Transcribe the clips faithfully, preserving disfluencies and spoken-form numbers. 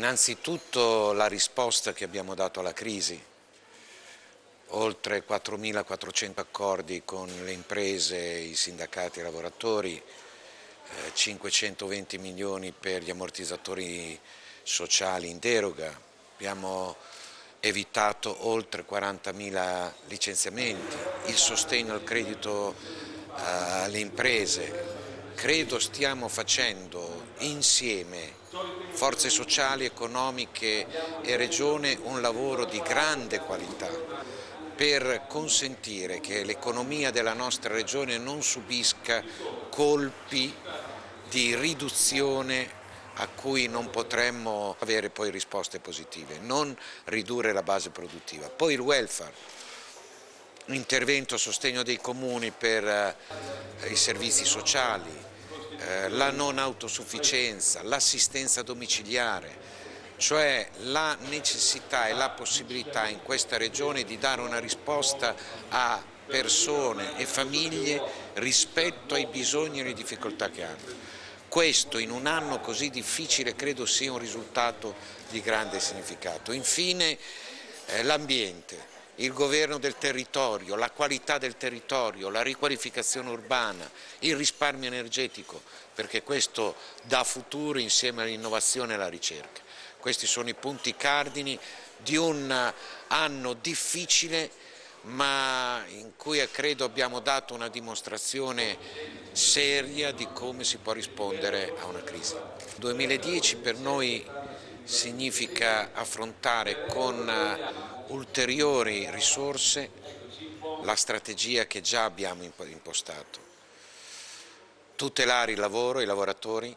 Innanzitutto la risposta che abbiamo dato alla crisi, oltre quattromilaquattrocento accordi con le imprese, i sindacati e i lavoratori, eh, cinquecentoventi milioni per gli ammortizzatori sociali in deroga, abbiamo evitato oltre quarantamila licenziamenti, il sostegno al credito eh, alle imprese. Credo stiamo facendo insieme, forze sociali, economiche e Regione, un lavoro di grande qualità per consentire che l'economia della nostra Regione non subisca colpi di riduzione a cui non potremmo avere poi risposte positive, non ridurre la base produttiva. Poi il welfare, intervento a sostegno dei comuni per eh, i servizi sociali, eh, la non autosufficienza, l'assistenza domiciliare, cioè la necessità e la possibilità in questa regione di dare una risposta a persone e famiglie rispetto ai bisogni e alle difficoltà che hanno. Questo in un anno così difficile credo sia un risultato di grande significato. Infine eh, l'ambiente. Il governo del territorio, la qualità del territorio, la riqualificazione urbana, il risparmio energetico, perché questo dà futuro insieme all'innovazione e alla ricerca. Questi sono i punti cardini di un anno difficile, ma in cui credo abbiamo dato una dimostrazione seria di come si può rispondere a una crisi. duemiladieci per noi significa affrontare con ulteriori risorse la strategia che già abbiamo impostato. Tutelare il lavoro, i lavoratori,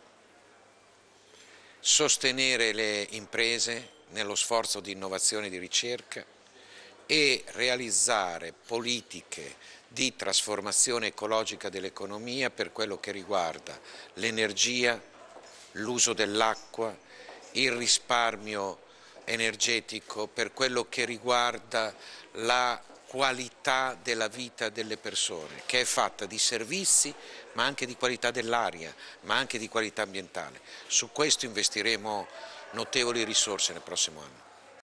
sostenere le imprese nello sforzo di innovazione e di ricerca e realizzare politiche di trasformazione ecologica dell'economia per quello che riguarda l'energia, l'uso dell'acqua, il risparmio energetico, per quello che riguarda la qualità della vita delle persone, che è fatta di servizi, ma anche di qualità dell'aria, ma anche di qualità ambientale. Su questo investiremo notevoli risorse nel prossimo anno.